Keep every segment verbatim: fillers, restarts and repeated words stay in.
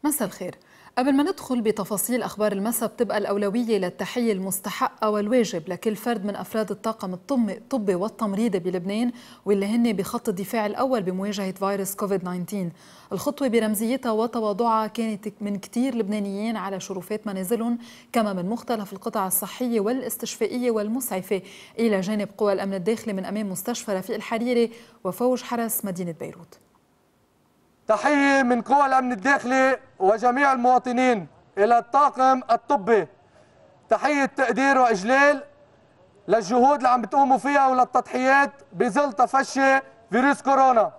مساء الخير. قبل ما ندخل بتفاصيل أخبار المساء، بتبقى الأولوية للتحية المستحقة والواجب لكل فرد من أفراد الطاقم الطبي والتمريضي بلبنان، واللي هن بخط الدفاع الأول بمواجهة فيروس كوفيد تسعة عشر. الخطوة برمزيتها وتواضعها كانت من كتير لبنانيين على شرفات منازلهم، كما من مختلف القطاع الصحية والاستشفائية والمسعفة، إلى جانب قوى الأمن الداخلي من أمام مستشفى رفيق الحريري وفوج حرس مدينة بيروت. تحية من قوى الأمن الداخلي وجميع المواطنين إلى الطاقم الطبي. تحية تقدير وإجلال للجهود اللي عم بتقوموا فيها وللتضحيات بظل تفشي فيروس كورونا.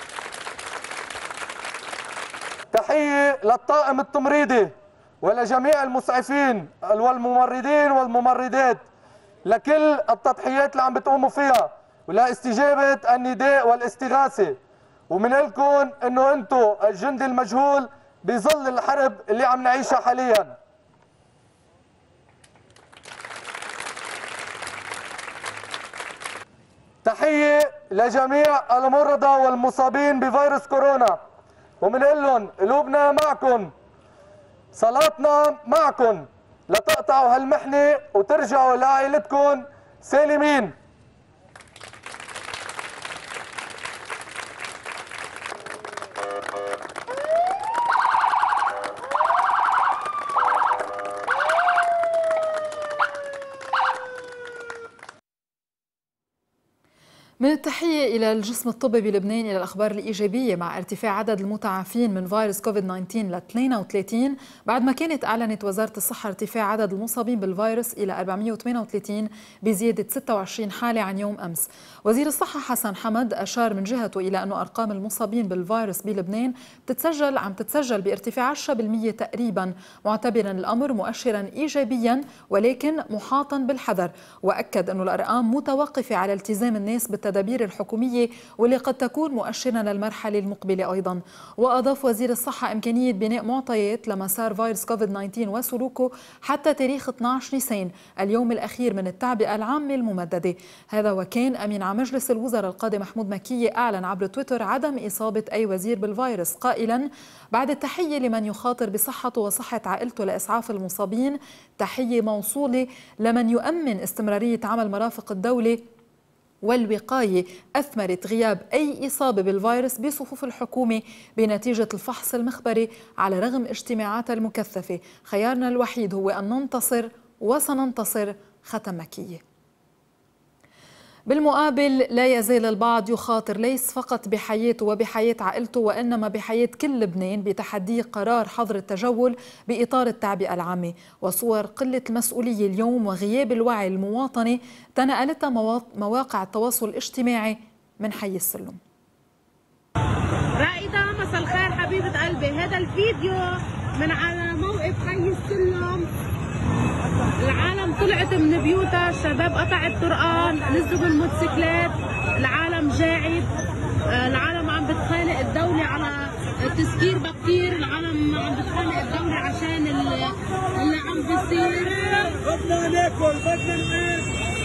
تحية للطاقم التمريضي ولجميع المسعفين والممرضين والممرضات لكل التضحيات اللي عم بتقوموا فيها ولاستجابة النداء والاستغاثة. ومن لكم انه انتم الجندي المجهول بظل الحرب اللي عم نعيشها حاليا. تحية لجميع المرضى والمصابين بفيروس كورونا، وبنقول لهم قلوبنا معكم، صلاتنا معكم لتقطعوا هالمحنة وترجعوا لعائلتكم سالمين. من التحية إلى الجسم الطبي بلبنان إلى الأخبار الإيجابية مع ارتفاع عدد المتعافين من فيروس كوفيد تسعة عشر ل اثنين وثلاثين، بعد ما كانت أعلنت وزارة الصحة ارتفاع عدد المصابين بالفيروس إلى أربعمئة وثمانية وثلاثين بزيادة ستة وعشرين حالة عن يوم أمس. وزير الصحة حسن حمد أشار من جهته إلى أن أرقام المصابين بالفيروس بلبنان بتتسجل عم تتسجل بارتفاع عشرة بالمئة تقريبا، معتبرا الأمر مؤشرا إيجابيا ولكن محاطا بالحذر. وأكد أن الأرقام متوقفة على التزام الناس بالتدابير التدابير الحكومية واللي قد تكون مؤشرا للمرحلة المقبلة أيضا. وأضاف وزير الصحة إمكانية بناء معطيات لمسار فيروس كوفيد تسعة عشر وسلوكه حتى تاريخ اثني عشر نيسان، اليوم الأخير من التعبئة العامة الممددة. هذا وكان أمين عام مجلس الوزراء القاضي محمود مكية أعلن عبر تويتر عدم إصابة أي وزير بالفيروس، قائلا: بعد التحية لمن يخاطر بصحته وصحة عائلته لإسعاف المصابين، تحية موصولة لمن يؤمن استمرارية عمل مرافق الدولة والوقاية أثمرت غياب أي إصابة بالفيروس بصفوف الحكومة بنتيجة الفحص المخبري على رغم اجتماعاتها المكثفة. خيارنا الوحيد هو أن ننتصر وسننتصر، ختم مكية. بالمقابل لا يزال البعض يخاطر ليس فقط بحياته وبحياة عائلته وإنما بحياة كل لبنان بتحدي قرار حظر التجول بإطار التعبئة العامة. وصور قلة المسؤولية اليوم وغياب الوعي المواطني تنقلتها مواقع التواصل الاجتماعي من حي السلم. رائدة مساء الخير حبيبة قلبي، هذا الفيديو من على موقف حي السلم. العالم طلعت من بيوتها، الشباب قطع الطرقان، نزلوا بالموتوسيكلات، العالم جاعد، العالم عم بتخانق الدولة على تسكير بكتير، العالم عم بتخانق الدولة عشان اللي عم بيصير. بدنا ناكل، بدنا نعيش.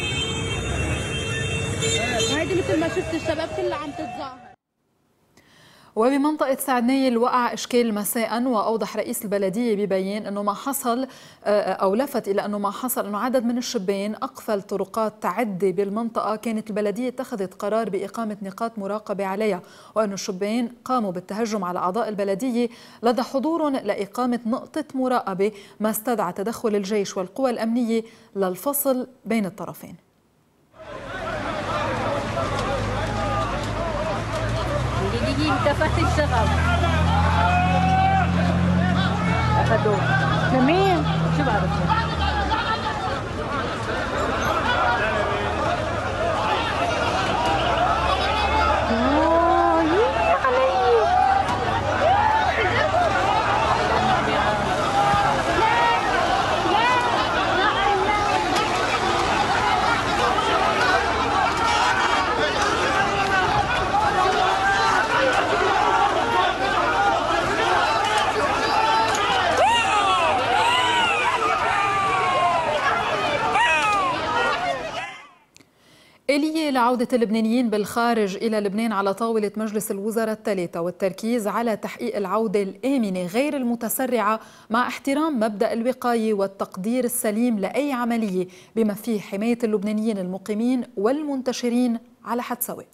وهيدي مثل ما شفت الشباب كلها عم تتظاهر. وبمنطقة سعدنية وقع إشكال مساء، وأوضح رئيس البلدية ببيان أنه ما حصل أو لفت إلى أنه ما حصل أنه عدد من الشبان أقفل طرقات تعدي بالمنطقة كانت البلدية اتخذت قرار بإقامة نقاط مراقبة عليها، وأن الشبان قاموا بالتهجم على أعضاء البلدية لدى حضور لإقامة نقطة مراقبة، ما استدعى تدخل الجيش والقوى الأمنية للفصل بين الطرفين. كفت الشغب أخذوه لمين؟ شو بعرف. آلية لعودة اللبنانيين بالخارج إلى لبنان على طاولة مجلس الوزراء الثالثة، والتركيز على تحقيق العودة الآمنة غير المتسرعة مع احترام مبدأ الوقاية والتقدير السليم لأي عملية بما فيه حماية اللبنانيين المقيمين والمنتشرين على حد سواء.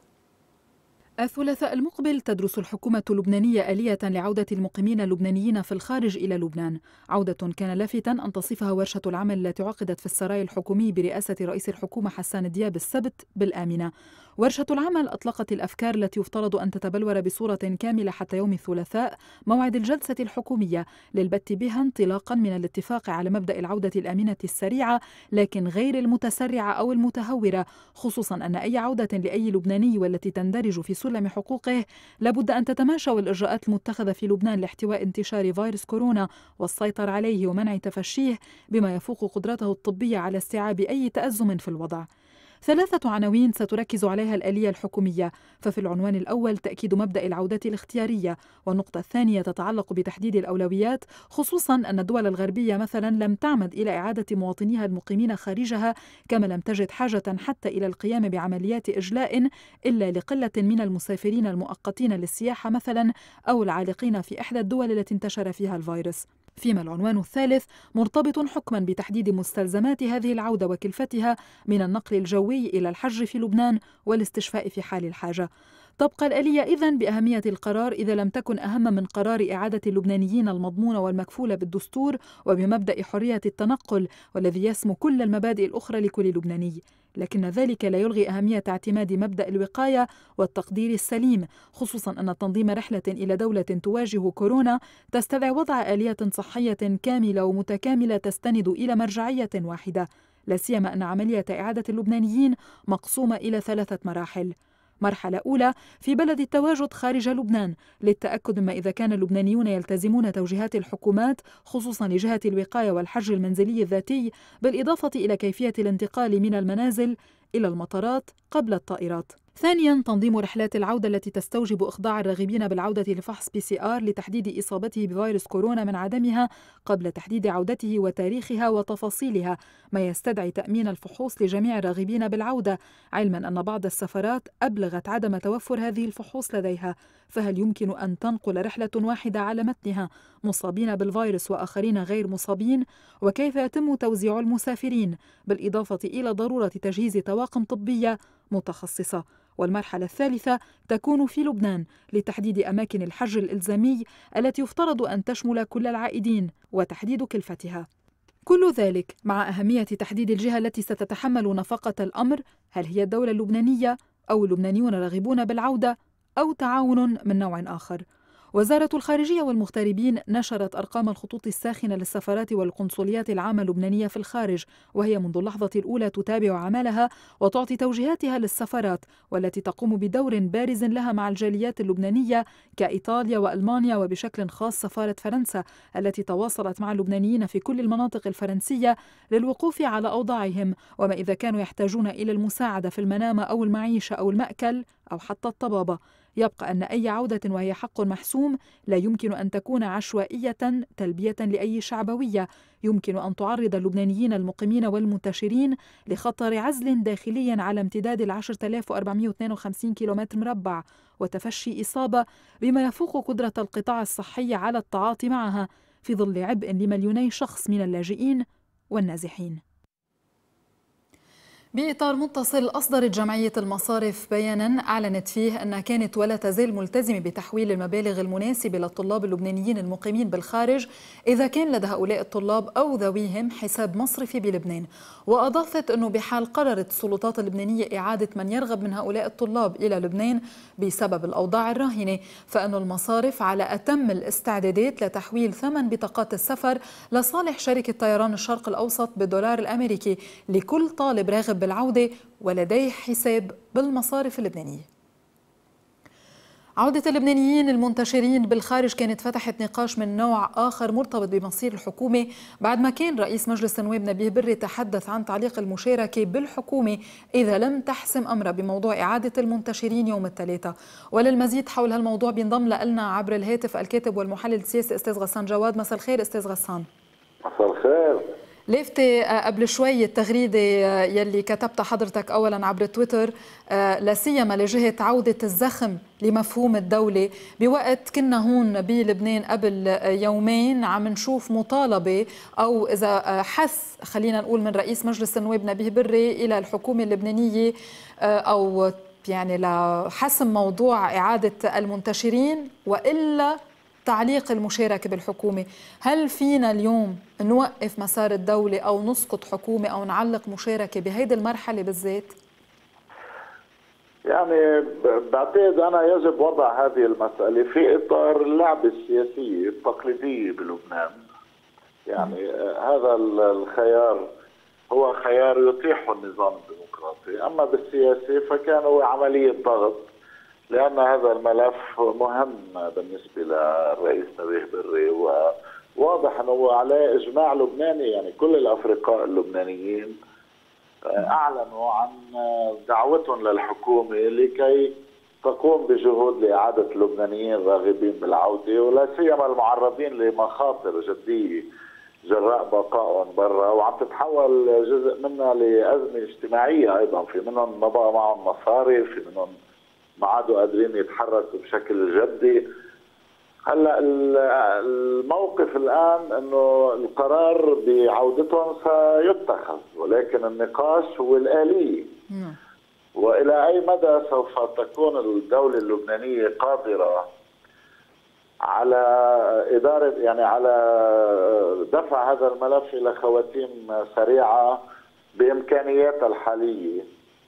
الثلاثاء المقبل تدرس الحكومة اللبنانية آلية لعودة المقيمين اللبنانيين في الخارج إلى لبنان، عودة كان لافتا أن تصفها ورشة العمل التي عقدت في السراي الحكومي برئاسة رئيس الحكومة حسان دياب السبت بالآمنة. ورشة العمل أطلقت الأفكار التي يفترض أن تتبلور بصورة كاملة حتى يوم الثلاثاء موعد الجلسة الحكومية للبت بها انطلاقا من الاتفاق على مبدأ العودة الآمنة السريعة لكن غير المتسرعة أو المتهورة، خصوصا أن أي عودة لأي لبناني والتي تندرج في سلم حقوقه لابد أن تتماشى الإجراءات المتخذة في لبنان لاحتواء انتشار فيروس كورونا والسيطرة عليه ومنع تفشيه بما يفوق قدرته الطبية على استيعاب أي تأزم في الوضع. ثلاثة عناوين ستركز عليها الآلية الحكومية، ففي العنوان الأول تأكيد مبدأ العودة الاختيارية، والنقطة الثانية تتعلق بتحديد الأولويات، خصوصا أن الدول الغربية مثلا لم تعمد إلى إعادة مواطنيها المقيمين خارجها، كما لم تجد حاجة حتى إلى القيام بعمليات إجلاء إلا لقلة من المسافرين المؤقتين للسياحة مثلا أو العالقين في إحدى الدول التي انتشر فيها الفيروس. فيما العنوان الثالث مرتبط حكما بتحديد مستلزمات هذه العودة وكلفتها من النقل الجوي إلى الحج في لبنان والاستشفاء في حال الحاجة. تبقى الآلية إذن بأهمية القرار إذا لم تكن أهم من قرار إعادة اللبنانيين المضمونة والمكفولة بالدستور وبمبدأ حرية التنقل والذي يسمو كل المبادئ الأخرى لكل لبناني، لكن ذلك لا يلغي أهمية اعتماد مبدأ الوقاية والتقدير السليم، خصوصا أن تنظيم رحلة إلى دولة تواجه كورونا تستدعي وضع آلية صحية كاملة ومتكاملة تستند إلى مرجعية واحدة، لا سيما أن عملية إعادة اللبنانيين مقسومة إلى ثلاثة مراحل. مرحلة أولى في بلد التواجد خارج لبنان للتأكد مما إذا كان اللبنانيون يلتزمون توجيهات الحكومات خصوصا لجهة الوقاية والحج المنزلي الذاتي، بالإضافة إلى كيفية الانتقال من المنازل إلى المطارات قبل الطائرات. ثانياً تنظيم رحلات العودة التي تستوجب إخضاع الراغبين بالعودة لفحص بي سي آر لتحديد إصابته بفيروس كورونا من عدمها قبل تحديد عودته وتاريخها وتفاصيلها، ما يستدعي تأمين الفحوص لجميع الراغبين بالعودة، علما أن بعض السفارات أبلغت عدم توفر هذه الفحوص لديها، فهل يمكن أن تنقل رحلة واحدة على متنها مصابين بالفيروس وآخرين غير مصابين؟ وكيف يتم توزيع المسافرين؟ بالإضافة إلى ضرورة تجهيز طواقم طبية متخصصة. والمرحلة الثالثة تكون في لبنان لتحديد أماكن الحج الإلزامي التي يفترض أن تشمل كل العائدين وتحديد كلفتها. كل ذلك مع أهمية تحديد الجهة التي ستتحمل نفقة الأمر، هل هي الدولة اللبنانية أو اللبنانيون راغبون بالعودة أو تعاون من نوع آخر. وزارة الخارجية والمغتربين نشرت أرقام الخطوط الساخنة للسفارات والقنصليات العامة اللبنانية في الخارج، وهي منذ اللحظة الأولى تتابع عملها وتعطي توجيهاتها للسفارات والتي تقوم بدور بارز لها مع الجاليات اللبنانية كإيطاليا وألمانيا، وبشكل خاص سفارة فرنسا التي تواصلت مع اللبنانيين في كل المناطق الفرنسية للوقوف على أوضاعهم، وما إذا كانوا يحتاجون إلى المساعدة في المنامة أو المعيشة أو المأكل أو حتى الطبابة. يبقى أن أي عودة وهي حق محسوم لا يمكن أن تكون عشوائية تلبية لأي شعبوية، يمكن أن تعرض اللبنانيين المقيمين والمنتشرين لخطر عزل داخلي على امتداد العشرة آلاف وأربعمائة واثنين وخمسين كيلومتر مربع وتفشي إصابة بما يفوق قدرة القطاع الصحي على التعاطي معها في ظل عبء لمليوني شخص من اللاجئين والنازحين. بإطار متصل أصدرت جمعية المصارف بيانا أعلنت فيه أنها كانت ولا تزال ملتزمة بتحويل المبالغ المناسبة للطلاب اللبنانيين المقيمين بالخارج إذا كان لدى هؤلاء الطلاب أو ذويهم حساب مصرفي بلبنان. وأضافت أنه بحال قررت السلطات اللبنانية إعادة من يرغب من هؤلاء الطلاب إلى لبنان بسبب الأوضاع الراهنة، فإن المصارف على أتم الاستعدادات لتحويل ثمن بطاقات السفر لصالح شركة طيران الشرق الأوسط بالدولار الأمريكي لكل طالب راغب بالعودة ولديه حساب بالمصارف اللبنانية. عودة اللبنانيين المنتشرين بالخارج كانت فتحت نقاش من نوع آخر مرتبط بمصير الحكومة، بعد ما كان رئيس مجلس النواب نبيه بري تحدث عن تعليق المشاركة بالحكومة إذا لم تحسم أمرها بموضوع إعادة المنتشرين يوم الثلاثاء. وللمزيد حول هالموضوع بينضم لنا عبر الهاتف الكاتب والمحلل السياسي أستاذ غسان جواد. مساء الخير أستاذ غسان. مساء الخير. لافتة قبل شوي التغريدة يلي كتبتها حضرتك أولا عبر تويتر، لا سيما لجهة عودة الزخم لمفهوم الدولة، بوقت كنا هون بلبنان قبل يومين عم نشوف مطالبة أو إذا حث خلينا نقول من رئيس مجلس النواب نبيه بري إلى الحكومة اللبنانية أو يعني لحسم موضوع إعادة المنتشرين وإلا تعليق المشاركة بالحكومة. هل فينا اليوم نوقف مسار الدولة أو نسقط حكومة أو نعلق مشاركة بهيدي المرحلة بالذات؟ يعني بعتقد أنا يجب وضع هذه المسألة في إطار اللعبة السياسية التقليدية بلبنان. يعني هذا الخيار هو خيار يتيحه النظام الديمقراطي، أما بالسياسة فكان هو عملية ضغط، لأن هذا الملف مهم بالنسبة للرئيس نبيه بري، وواضح أنه عليه إجماع لبناني. يعني كل الأفرقاء اللبنانيين أعلنوا عن دعوتهم للحكومة لكي تقوم بجهود لإعادة اللبنانيين الراغبين بالعودة، ولا سيما المعرضين لمخاطر جدية جراء بقائهم برا، وعم تتحول جزء منها لأزمة اجتماعية أيضا. في منهم ما بقى معهم مصاري، في منهم ما عادوا قادرين يتحركوا بشكل جدي. هلا الموقف الان انه القرار بعودتهم سيتخذ، ولكن النقاش هو الآلية. والى اي مدى سوف تكون الدولة اللبنانية قادرة على ادارة، يعني على دفع هذا الملف الى خواتيم سريعة بامكانياتها الحالية.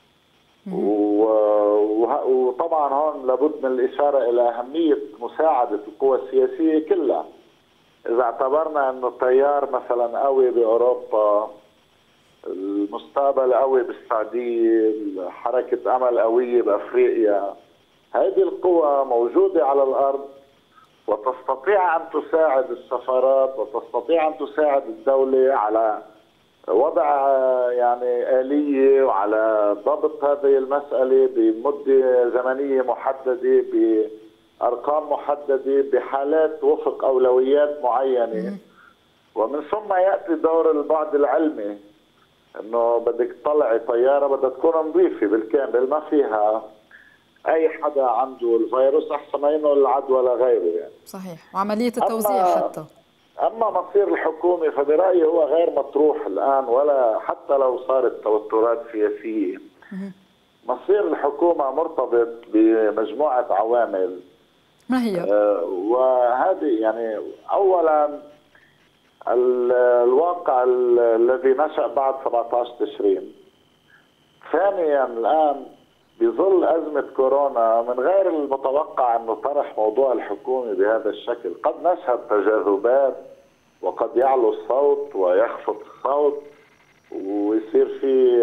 وطبعا هون لابد من الإشارة إلى أهمية مساعدة القوى السياسية كلها. إذا اعتبرنا أنه التيار مثلا قوي بأوروبا، المستقبل قوي بالسعودية، حركة أمل قوية بأفريقيا، هذه القوى موجودة على الأرض وتستطيع أن تساعد السفارات وتستطيع أن تساعد الدولة على وضع يعني آلية وعلى ضبط هذه المسألة بمدة زمنية محددة، بأرقام محددة، بحالات وفق أولويات معينة. ومن ثم يأتي دور البعد العلمي، أنه بدك تطلعي طيارة بدها تكون نظيفة بالكامل، ما فيها أي حدا عنده الفيروس أحسن ما ينقل العدوى لغيره. يعني صحيح، وعملية التوزيع حتى. أما مصير الحكومة فبرأيي هو غير مطروح الآن، ولا حتى لو صارت توترات سياسية. مصير الحكومة مرتبط بمجموعة عوامل. ما هي؟ آه وهذه يعني أولا الواقع الذي نشأ بعد سبعة عشر تشرين. ثانيا الآن بظل أزمة كورونا من غير المتوقع أنه طرح موضوع الحكومة بهذا الشكل. قد نشهد تجاذبات وقد يعلو الصوت ويخفض الصوت ويصير في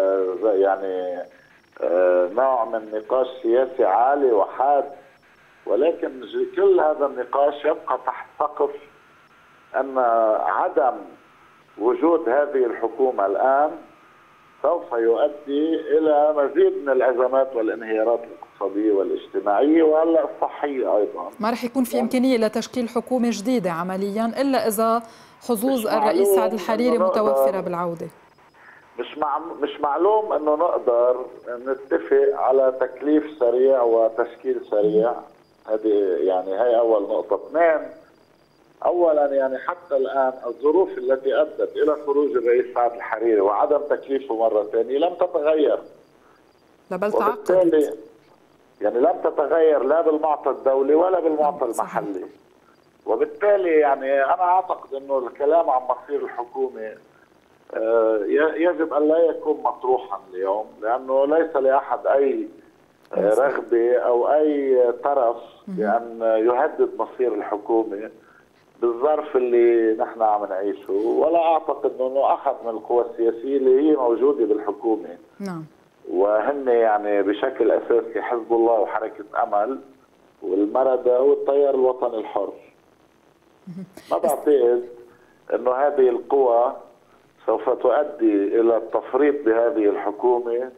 يعني نوع من نقاش سياسي عالي وحاد، ولكن كل هذا النقاش يبقى تحت سقف أن عدم وجود هذه الحكومة الآن سوف يؤدي إلى مزيد من الأزمات والانهيارات الاقتصادية والاجتماعية وهلا الصحية أيضا. ما رح يكون في إمكانية لتشكيل حكومة جديدة عمليا إلا إذا حظوظ الرئيس سعد الحريري متوفرة بالعودة. مش مع مش معلوم إنه نقدر نتفق على تكليف سريع وتشكيل سريع. هذه يعني هي أول نقطة. اثنين، أولا يعني حتى الآن الظروف التي أدت إلى خروج الرئيس سعد الحريري وعدم تكليفه مرة ثانية لم تتغير. لا بل تعقدت. يعني لم تتغير لا بالمعطى الدولي ولا بالمعطى المحلي. وبالتالي يعني أنا أعتقد أنه الكلام عن مصير الحكومة يجب أن لا يكون مطروحا اليوم، لأنه ليس لأحد أي رغبة أو أي طرف بأن يهدد مصير الحكومة بالظرف اللي نحن عم نعيشه، ولا أعتقد أنه أحد من القوى السياسية اللي هي موجودة بالحكومة. نعم. وهن يعني بشكل أساسي حزب الله وحركة أمل والمردة والتيار الوطني الحر. ما بعتقد أنه هذه القوى سوف تؤدي إلى التفريط بهذه الحكومة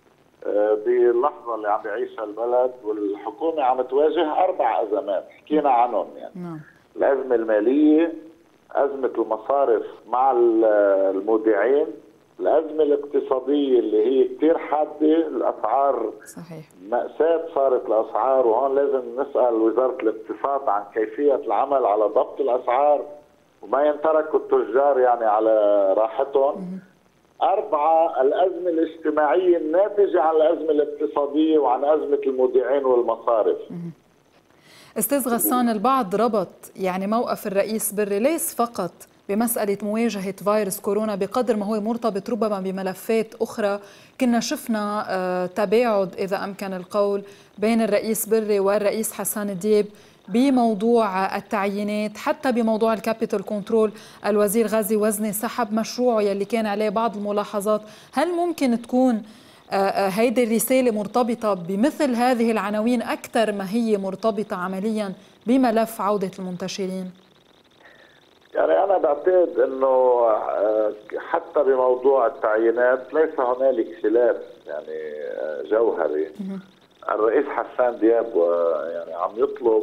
باللحظة اللي عم يعيشها البلد. والحكومة عم تواجه أربع أزمات حكينا عنهم يعني. نعم. الأزمة المالية، أزمة المصارف مع المودعين، الأزمة الاقتصادية اللي هي كتير حادة، الأسعار صحيح مأساة صارت الأسعار، وهون لازم نسأل وزارة الاقتصاد عن كيفية العمل على ضبط الأسعار وما ينتركوا التجار يعني على راحتهم. أربعة، الأزمة الاجتماعية الناتجة عن الأزمة الاقتصادية وعن أزمة المودعين والمصارف. أستاذ غسان، البعض ربط يعني موقف الرئيس بري ليس فقط بمسألة مواجهة فيروس كورونا بقدر ما هو مرتبط ربما بملفات أخرى. كنا شفنا تباعد إذا أمكن القول بين الرئيس بري والرئيس حسان دياب بموضوع التعيينات، حتى بموضوع الكابيتال كنترول. الوزير غازي وزني سحب مشروعه يلي كان عليه بعض الملاحظات. هل ممكن تكون هيدي الرسالة مرتبطة بمثل هذه العناوين أكثر ما هي مرتبطة عمليا بملف عودة المنتشرين؟ يعني أنا بعتقد أنه حتى بموضوع التعيينات ليس هنالك خلاف يعني جوهري. الرئيس حسان دياب يعني عم يطلب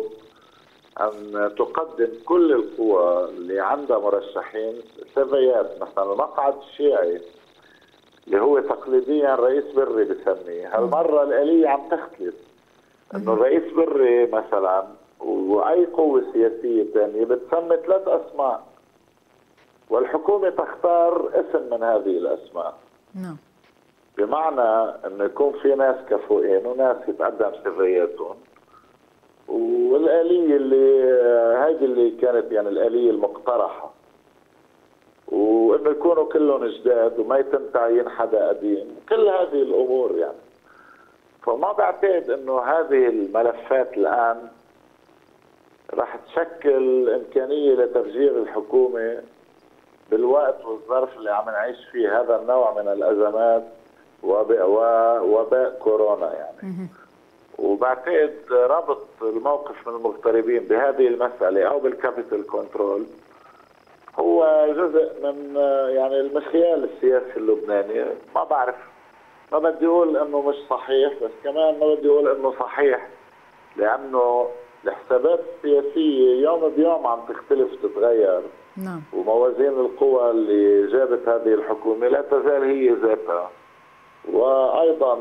أن تقدم كل القوى اللي عندها مرشحين سيفيات. مثلا المقعد الشيعي اللي هو تقليديا رئيس بري بسميه، هالمرة الآلية عم تختلف، انه الرئيس بري مثلا واي قوة سياسية ثانية بتسمي ثلاث اسماء والحكومة تختار اسم من هذه الاسماء. نعم. بمعنى انه يكون في ناس كفؤين وناس يتقدم سيفياتهم، والآلية اللي هذه اللي كانت يعني الآلية المقترحة، وانه يكونوا كلهم جداد وما يتم تعيين حدا قديم، كل هذه الامور يعني. فما بعتقد انه هذه الملفات الان راح تشكل امكانيه لتفجير الحكومه بالوقت والظرف اللي عم نعيش فيه هذا النوع من الازمات ووباء كورونا يعني. وبعتقد ربط الموقف من المغتربين بهذه المساله او بالكابيتال كنترول هو جزء من يعني المخيال السياسي اللبناني. ما بعرف، ما بدي اقول انه مش صحيح، بس كمان ما بدي اقول انه صحيح، لانه الحسابات السياسيه يوم بيوم عم تختلف تتغير. نعم. وموازين القوى اللي جابت هذه الحكومه لا تزال هي ذاتها، وايضا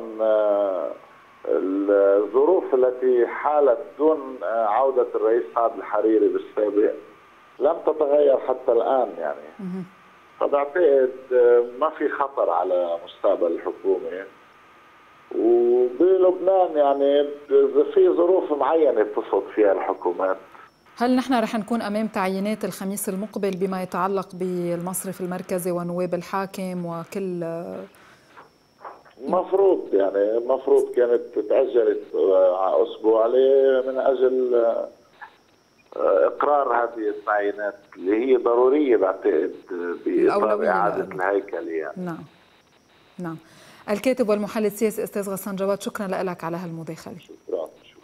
الظروف التي حالت دون عوده الرئيس سعد الحريري بالسابق لم تتغير حتى الآن يعني. فبعتقد ما في خطر على مستقبل الحكومة، وبلبنان يعني في ظروف معينة تصد فيها الحكومات. هل نحن رح نكون أمام تعيينات الخميس المقبل بما يتعلق بالمصرف المركزي ونواب الحاكم وكل؟ مفروض يعني مفروض كانت تأجلت أسبوع عليه من أجل إقرار هذه التعيينات اللي هي ضرورية بعتقد بإطار إعادة الهيكل يعني. نعم نعم. الكاتب والمحلل السياسي أستاذ غسان جواد، شكرا لك على هالمداخلة. شكرا.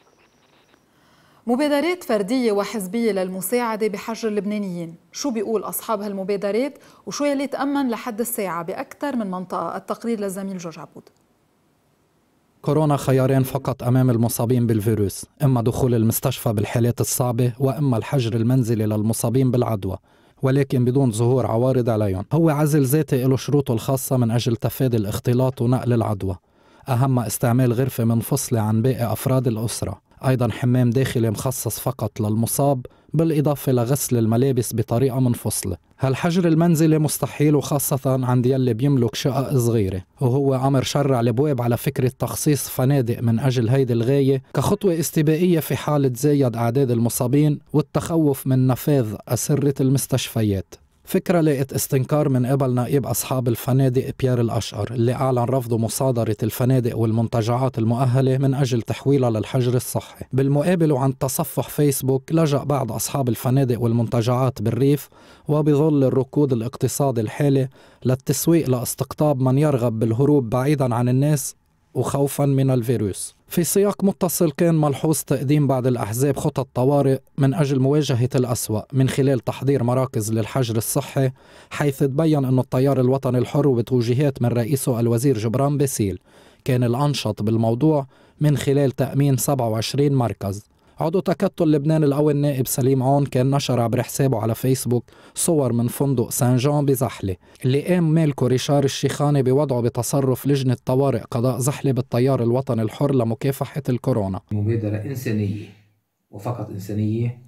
مبادرات فردية وحزبية للمساعدة بحجر اللبنانيين، شو بيقول أصحاب هالمبادرات وشو يلي تأمن لحد الساعة بأكثر من منطقة؟ التقرير للزميل جورج عبود. كورونا خيارين فقط أمام المصابين بالفيروس، إما دخول المستشفى بالحالات الصعبة وإما الحجر المنزلي للمصابين بالعدوى، ولكن بدون ظهور عوارض عليهم. هو عزل ذاتي له شروطه الخاصة من أجل تفادي الاختلاط ونقل العدوى، أهمها استعمال غرفة منفصلة عن باقي أفراد الأسرة، أيضا حمام داخلي مخصص فقط للمصاب، بالإضافة لغسل الملابس بطريقة منفصلة. هالحجر المنزلي مستحيل وخاصة عند يلي بيملك شقق صغيرة، وهو أمر شرع الأبواب على فكرة تخصيص فنادق من أجل هيدي الغاية كخطوة استباقية في حال تزايد أعداد المصابين والتخوف من نفاذ أسرة المستشفيات. فكرة لقت استنكار من قبل نائب أصحاب الفنادق بيير الأشقر اللي أعلن رفضه مصادرة الفنادق والمنتجعات المؤهلة من أجل تحويلها للحجر الصحي. بالمقابل وعن تصفح فيسبوك لجأ بعض أصحاب الفنادق والمنتجعات بالريف وبظل الركود الاقتصادي الحالي للتسويق لاستقطاب من يرغب بالهروب بعيدا عن الناس وخوفا من الفيروس. في سياق متصل كان ملحوظ تقديم بعض الأحزاب خطط طوارئ من أجل مواجهة الأسوأ من خلال تحضير مراكز للحجر الصحي، حيث تبين أن التيار الوطني الحر وبتوجيهات من رئيسه الوزير جبران باسيل كان الأنشط بالموضوع من خلال تأمين سبعة وعشرين مركز. عضو تكتل لبنان القوي النائب سليم عون كان نشر عبر حسابه على فيسبوك صور من فندق سان جان بزحلة اللي قام مالكه ريشار الشيخاني بوضعه بتصرف لجنة طوارئ قضاء زحلة بالتيار الوطني الحر لمكافحة الكورونا. مبادرة إنسانية وفقط إنسانية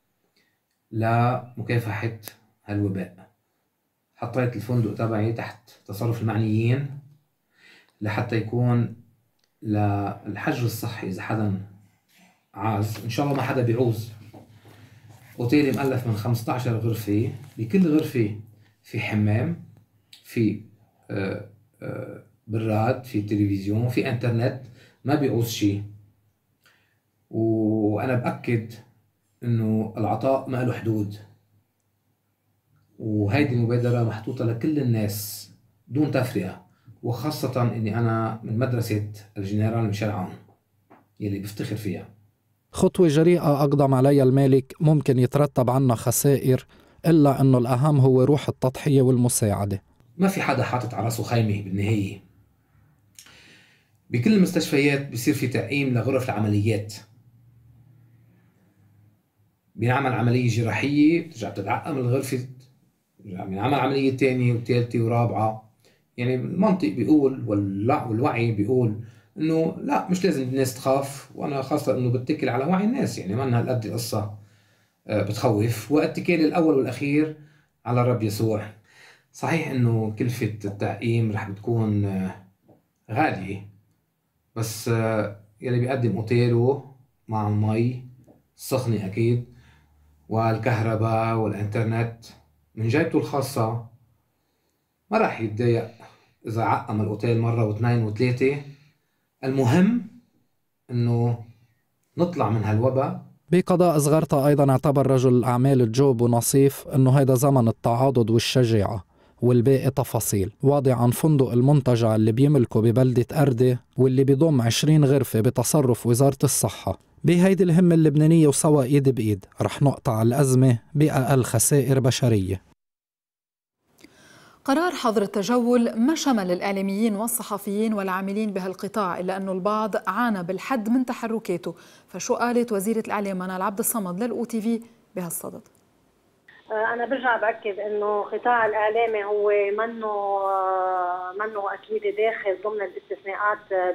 لمكافحة هالوباء. حطيت الفندق تبعي تحت تصرف المعنيين لحتى يكون للحجر الصحي إذا حدا عاز، إن شاء الله ما حدا بيعوز. أوتيلي مؤلف من خمسة عشر غرفة، بكل غرفة في حمام، في آه آه براد، في تلفزيون، في انترنت، ما بيعوز شيء. وأنا بأكد إنه العطاء ما له حدود، وهيدي مبادرة محطوطة لكل الناس دون تفرقة، وخاصة إني أنا من مدرسة الجنرال ميشيل عون يلي بفتخر فيها. خطوة جريئة أقدم عليها المالك ممكن يترتب عنها خسائر، إلا أنه الأهم هو روح التضحية والمساعدة. ما في حدا حاطط على راسه خيمة بالنهاية. بكل المستشفيات بيصير في تعقيم لغرف العمليات، بنعمل عملية جراحية بترجع بتتعقم الغرفة، بنعمل عملية تانية وثالثة ورابعة. يعني المنطق بيقول والوعي بيقول انه لا، مش لازم الناس تخاف، وانا خاصة انه بتكل على وعي الناس. يعني ما انها هالقد القصة بتخوف، والاتكال الاول والاخير على الرب يسوع. صحيح انه كلفة التعقيم رح بتكون غالية، بس يلي بيقدم اوتيله مع المي السخنة اكيد والكهرباء والانترنت من جيبته الخاصة ما راح يتضايق اذا عقم الاوتيل مرة واثنين وثلاثة. المهم انه نطلع من هالوباء. بقضاء صغرتها ايضا اعتبر رجل الاعمال جوب ونصيف انه هيدا زمن التعاضد والشجاعة، والباقي تفاصيل، واضعا فندق المنتجع اللي بيملكه ببلدة أردة واللي بيضم عشرين غرفة بتصرف وزارة الصحة. بهيدي الهمة اللبنانية وسوا ايد بايد رح نقطع الأزمة بأقل خسائر بشرية. قرار حظر التجول ما شمل الإعلاميين والصحفيين والعاملين بهالقطاع، إلا أنه البعض عانى بالحد من تحركاته. فشو قالت وزيرة الإعلام منال عبد الصمد للأو تي في بهالصدد؟ أنا برجع بأكد إنه قطاع الإعلامي هو منه منه أكيد داخل ضمن الاستثناءات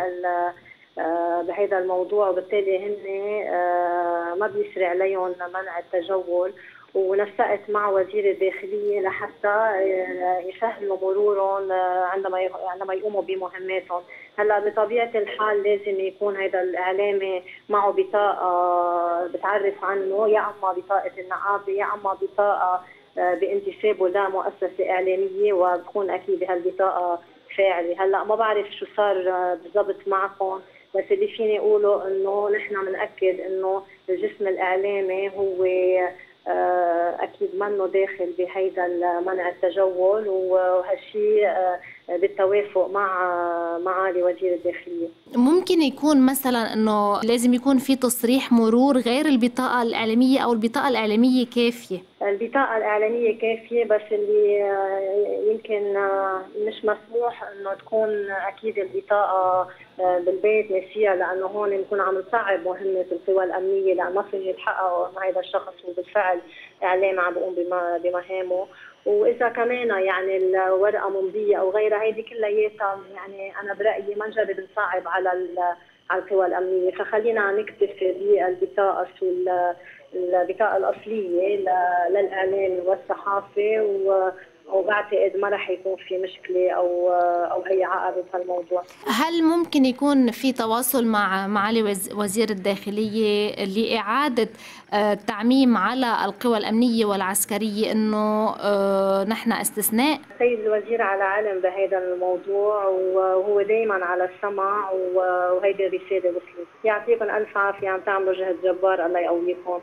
بهذا الموضوع، وبالتالي هن ما بيسري عليهم منع التجول. ونسقت مع وزير الداخلية لحتى يسهلوا مرورهم عندما عندما يقوموا بمهماتهم. هلا بطبيعة الحال لازم يكون هذا الإعلامي معه بطاقة بتعرف عنه، يا أما بطاقة النقابة يا أما بطاقة بانتسابه لمؤسسة إعلامية، وبكون أكيد بهالبطاقة فاعلة. هلا ما بعرف شو صار بالضبط معكم، بس اللي فيني أقوله إنه نحن بنأكد إنه الجسم الإعلامي هو أكيد منه داخل بهيدا منع التجول، وهالشيء بالتوافق مع معالي وزير الداخلية. ممكن يكون مثلا أنه لازم يكون في تصريح مرور غير البطاقة الإعلامية، أو البطاقة الإعلامية كافية؟ البطاقة الإعلامية كافية، بس اللي يمكن مش مسموح إنه تكون أكيد البطاقة بالبيت ناسيها، لأنه هون نكون عم نصعب مهمة القوى الأمنية، لأن ما في يتحققوا مع هذا الشخص وبالفعل إعلام عم بيقوم بمهامه. وإذا كمان يعني الورقة ممضية أو غيرها، هيدي كلياتها يعني أنا برأيي ما نجرب نصعب على على القوى الأمنية، فخلينا نكتفي بالبطاقة البطاقة الأصلية للإعلام والصحافة، وبعتقد ما رح يكون في مشكلة أو أو أي عقبة بهالموضوع. هل ممكن يكون في تواصل مع معالي وزير الداخلية لإعادة التعميم على القوى الأمنية والعسكرية إنه نحن استثناء؟ السيد الوزير على علم بهذا الموضوع، وهو دايما على السمع، وهيدي الرسالة وصلت. يعطيكم ألف عافية، عم تعملوا جهد جبار، الله يقويكم.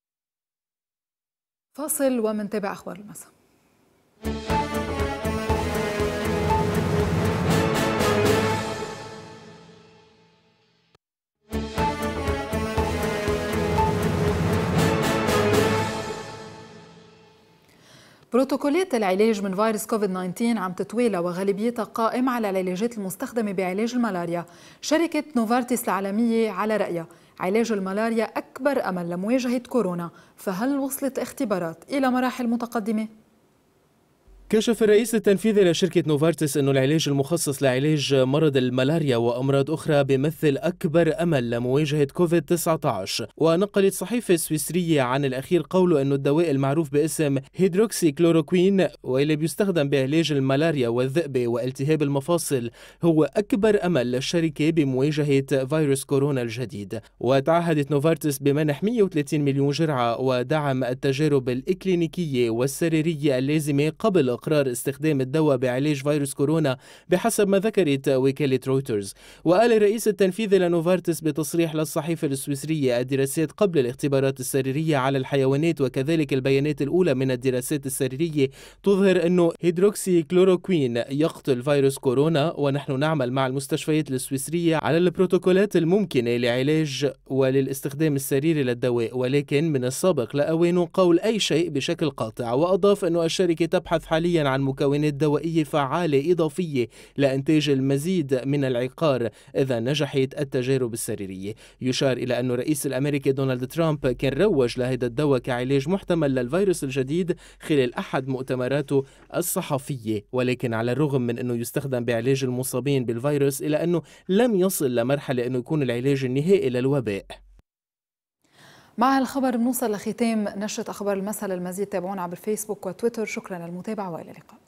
فاصل ومنتابع أخبار المساء. بروتوكولات العلاج من فيروس كوفيد تسعة عشر عم تتوالى وغالبيتها قائمة على العلاجات المستخدمة بعلاج الملاريا. شركة نوفارتيس العالمية على رأيها علاج الملاريا أكبر أمل لمواجهة كورونا، فهل وصلت الاختبارات إلى مراحل متقدمة؟ كشف الرئيس التنفيذي لشركة نوفارتيس أن العلاج المخصص لعلاج مرض الملاريا وأمراض أخرى بيمثل أكبر أمل لمواجهة كوفيد تسعة عشر. ونقلت صحيفة سويسرية عن الأخير قوله أن الدواء المعروف باسم هيدروكسي كلوروكوين واللي بيستخدم بعلاج الملاريا والذئبة والتهاب المفاصل هو أكبر أمل للشركة بمواجهة فيروس كورونا الجديد. وتعهدت نوفارتيس بمنح مئة وثلاثين مليون جرعة ودعم التجارب الإكلينيكية والسريرية اللازمة قبل إقرار استخدام الدواء بعلاج فيروس كورونا بحسب ما ذكرت وكالة رويترز. وقال الرئيس التنفيذي لنوفارتيس بتصريح للصحيفة السويسرية الدراسات قبل الاختبارات السريرية على الحيوانات وكذلك البيانات الأولى من الدراسات السريرية تظهر أنه هيدروكسي كلوروكوين يقتل فيروس كورونا، ونحن نعمل مع المستشفيات السويسرية على البروتوكولات الممكنة لعلاج وللاستخدام السريري للدواء، ولكن من السابق لأوانه قول أي شيء بشكل قاطع. وأضاف أنه الشركة تبحث حاليا عن مكونات دوائية فعالة إضافية لإنتاج المزيد من العقار إذا نجحت التجارب السريرية. يشار إلى أن الرئيس الأمريكي دونالد ترامب كان روج لهذا الدواء كعلاج محتمل للفيروس الجديد خلال أحد مؤتمراته الصحفية، ولكن على الرغم من أنه يستخدم بعلاج المصابين بالفيروس إلا أنه لم يصل لمرحلة أنه يكون العلاج النهائي للوباء. مع الخبر بنوصل لختام نشرة أخبار المساء. للمزيد تابعونا عبر فيسبوك وتويتر. شكرا للمتابعة وإلى اللقاء.